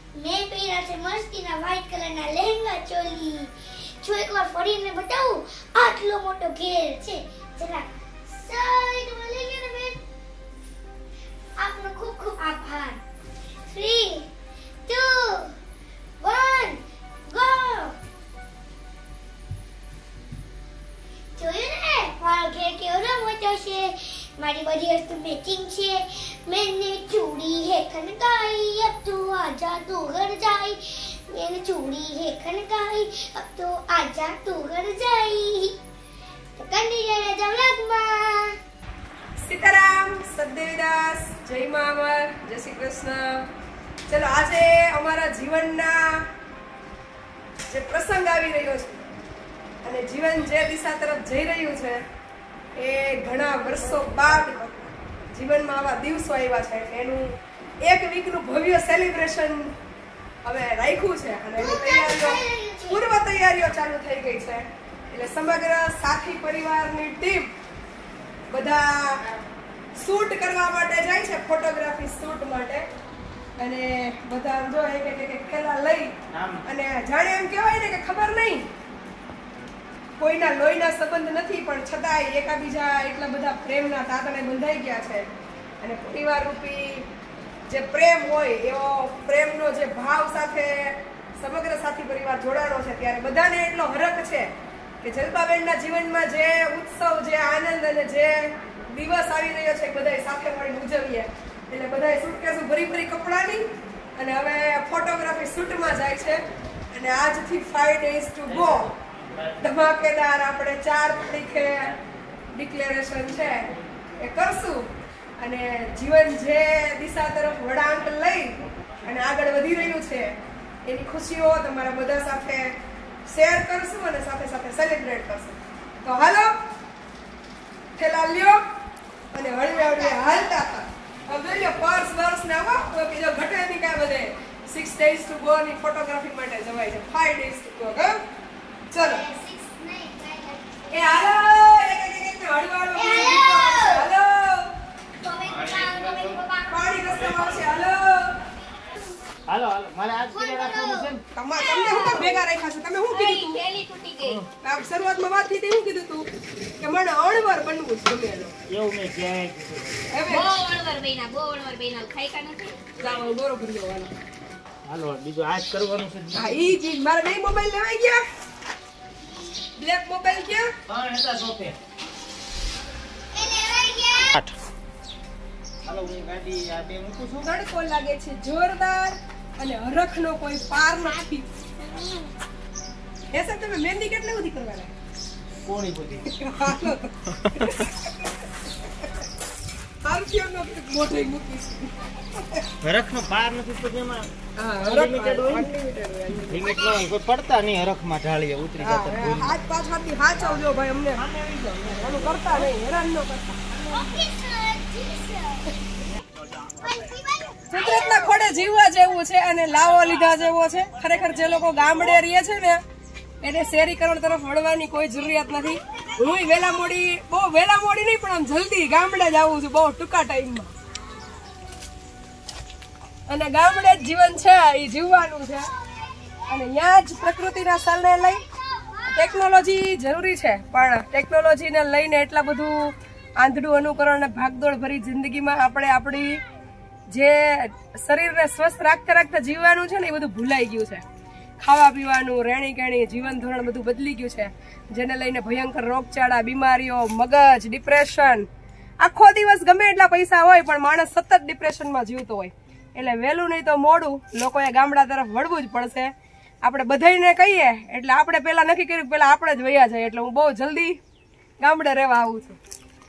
मैं પહેર્યા છે મસ્તીના વ્હાઈટ કલરના લહેંગા ચોલી. જો એકવાર ફરીને બતાવું, આટલો મોટો ઘેર છે. જરા સાઈડમાં લઈ લો ને બેન. આપનો ખૂબ ખૂબ આભાર. 3 2 1 ગો. જોયું ને મારો ઘેર કેવડો મોટો છે. મારી બધી વસ્તુ મેચિંગ છે. मैंने चूड़ी है खनकाई, अब तो आजा तू घर जाई. मैंने चूड़ी है खनकाई, अब तो आजा तू घर जाई. तो कन्नी जरा जमलकमा. સીતારામ, સદદેવીદાસ, જય મામર, જય શ્રી કૃષ્ણ. ચલો આજે અમારા જીવનના જે પ્રસંગ આવી રહ્યો છે અને જીવન જે દિશા તરફ જઈ રહ્યું છે એ ઘણા વર્ષો બાદ જીવનમાં આવા દિવસો આવ્યા છે. એનું એક વીકનું ભવ્ય સેલિબ્રેશન હવે રાખ્યું છે અને એની તૈયારીઓ, પૂર્વ તૈયારીઓ ચાલુ થઈ ગઈ છે. એટલે સમગ્ર સાથી પરિવારની ટીમ બધા શૂટ કરવા માટે જાય છે, ફોટોગ્રાફી શૂટ માટે. અને બધા જો એક થેલા લઈ અને જાણે એમ કહેવાય ને કે ખબર નહીં કોઈના લોહીના સંબંધ નથી પણ છતાંય એકાબીજા એટલા બધા પ્રેમના તાતણે બંધાઈ ગયા છે. અને પરિવાર રૂપી જે પ્રેમ હોય એવો પ્રેમનો જે ભાવ સાથે સમગ્ર સાથી પરિવાર જોડાણો છે ત્યારે બધાને એટલો હરખ છે કે જલપાબેનના જીવનમાં જે ઉત્સવ, જે આનંદ અને જે દિવસ આવી રહ્યો છે બધાય સાથે મળીને ઉજવીએ. એટલે બધાય સુટકેસો ભરી કપડાની અને હવે ફોટોગ્રાફી શૂટમાં જાય છે. અને આજથી 5 days to go ધમાકેદાર આપણે 4 તારીખે ડિક્લેરેશન છે એ કરશું. અને જીવન જે દિશા તરફ વળાંક લઈ અને આગળ વધી રહ્યું છે એની ખુશીઓ તમારા બધા સાથે શેર કરશું અને સાથે સાથે સેલિબ્રેટ કરશું. તો હાલો થેલા લ્યો અને હળવે હાલતા હતા. હવે લ્યો પર્સ ને આવો બીજો ઘટે નહીં કાંઈ. બધે 6 days to go ની ફોટોગ્રાફી માટે જવાય છે. 5 days to go. ચલો એ હાલો હળવાળો હાલો પાણી રસ્તામાં આવશે. હાલો હાલો મારે આજ સુધી રાખવાનું છે. તમને હું કામ ભેગા રાખ્યા છે? તમે શું કીધું? પેલી તૂટી ગઈ. શરૂઆતમાં વાત થઈ શું કીધું તું કે મને અણવર બનવું છે ગમે એનો. એવું મેં ક્યાંય કીધું. બહુ અણવર બહેના ખાઈ કા નથી. જાવ બરોબર લેવાનો. હાલો બીજું આજ કરવાનું છે. હા ઈ જ મારા બે મોબાઈલ લેવાઈ ગયા. બ્લેક મોબાઈલ ક્યાં? પણ હતા સોફે. એ લેવાઈ ગયા. હાલો હું ગાડી આ બે મૂકું છું. તડકો લાગે છે જોરદાર અને હરખનો કોઈ પાર નથી. એ સર તમે મહેંદી કેટલી બધી કરવાના? કોણી બધી. આરતીઓનો મોઢે મૂકીશ. હરખનો પાર નથી તો જેમાં હા અનલિમિટેડ હોય. અનલિમિટેડ હોય. લિમિટ ન હોય કોઈ પડતા નહીં હરખમાં ઢાળીએ ઉતરી જતા ભૂલી. હાથ પાછળથી હાચવજો ભાઈ અમને. આનું કરતા નહીં, હેરાન ન કરતા. ઓકે સર, જી સર. કુદરતના ખોડે જીવવા જેવું છે અને લાવો લીધા જેવો છે. ખરેખર જે લોકો ગામડે રહે છે ને એને શહેરીકરણ તરફ વળવાની કોઈ જરૂરિયાત નથી. હું વેલા મોડી, બહુ વેલા મોડી નહીં પણ આમ જલ્દી ગામડે જ આવું છું બહુ ટૂંકા ટાઈમમાં. અને ગામડે જ જીવન છે એ જીવવાનું છે. અને ત્યાં જ પ્રકૃતિના સ્થળને લઈ ટેકનોલોજી જરૂરી છે પણ ટેકનોલોજીને લઈને એટલા બધું આંધળું અનુકરણ અને ભાગદોડ ભરી જિંદગીમાં આપણે આપણી જે શરીરને સ્વસ્થ રાખતા જીવવાનું છે ને એ બધું ભૂલાઈ ગયું છે. ખાવા પીવાનું, રહેણી કહેણી, જીવન ધોરણ બધું બદલી ગયું છે. જેને લઈને ભયંકર રોગચાળા, બીમારીઓ, મગજ, ડિપ્રેશન. આખો દિવસ ગમે એટલા પૈસા હોય પણ માણસ સતત ડિપ્રેશનમાં જીવતો હોય. એટલે વહેલું નહીં તો મોડું લોકોએ ગામડા તરફ વળવું જ પડશે. આપણે બધાને કહીએ એટલે આપણે પહેલા નક્કી કર્યું પહેલા આપણે જ વયા જાય. એટલે હું બહુ જલ્દી ગામડે રહેવા આવું છું.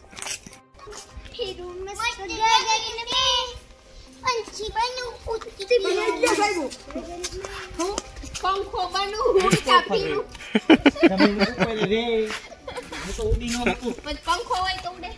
પંખો બનવું, ઉડતા ફીરું. તમે ઉપર રે હું તો ઉડી ન મૂકું. પંખો હોય તો ઉડે.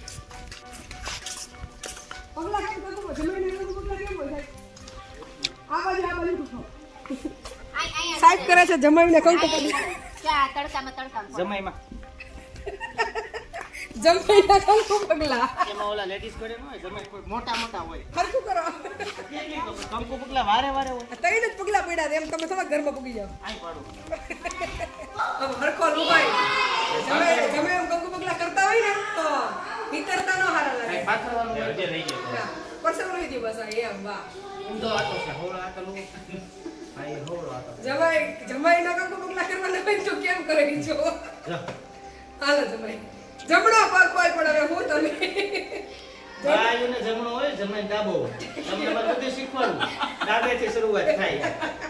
પગલા કેમ કરતો જમીન ને પગલા કેમ હોય આ બાજુ ઉઠો. સાઈડ કરે છે જમાઈને કહું તો ક્યાં તડકામાં જમાઈમાં જમાઈના કંકુ પગલા એમાં ઓલા લેડીઝ ઘરે ન હોય, જમાઈ કોઈ મોટા મોટા હોય. હરખું કરો કંકુ પગલા વારે વારે હોય. તઈને જ પગલા પડ્યા છે, એમ તમે થોડા ઘરમાં પૂગી જાવ. આઈ પાડું. હવે હરખો લુભાઈ જમે એમ કંકુ પગલા કરતા હોય ને તો ભીતરતા નો હારા લાગે. કઈ પાથરવાનું હોય, જે રહી ગયું. પરસેવો રહી ગયો બસ આ એમ વાહ. એમ તો આતો છે, હોળો આતો લો. ભાઈ હોળો આતો. જમાઈના કંકુ પગલા કરવાના હોય તો કેમ કરે છો? જો. હાલો જમાઈ જમણો પગ કોઈ પણ હવે હું તમે ભાઈઓને જમણો હોય, જમાઈ ડાબો હોય. તમને મારે બધું શીખવાડું. ડાબેથી શરૂઆત થાય.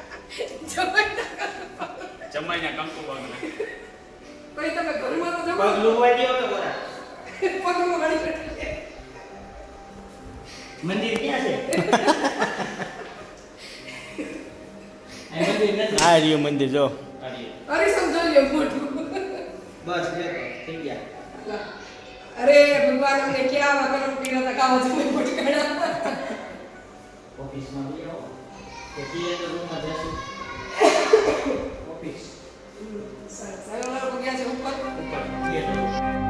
જમાઈના કંકુ પગલા. કોઈ તમે ઘરમાં તો પગ જમો લુવાઈ ગયો હવે બોલા. પગમાં ઘણી બેઠી. મંદિર ક્યાં છે? આ મંદિર નથી. આ રહ્યું મંદિર જો. અરે સમજો લ્યો મોટું બસ થઈ ગયા. અરે ભગવાન અમને ક્યાં આવા કરમ કર્યા હતા કાવા જમાઈ ભટકાણા. ઓફિસમાં બી આવો. કે થિયેટર રૂમમાં જશું. ઓફિસ સરસ હવે ઓલા ગયા છે ઉપર ઉપર થિયેટર.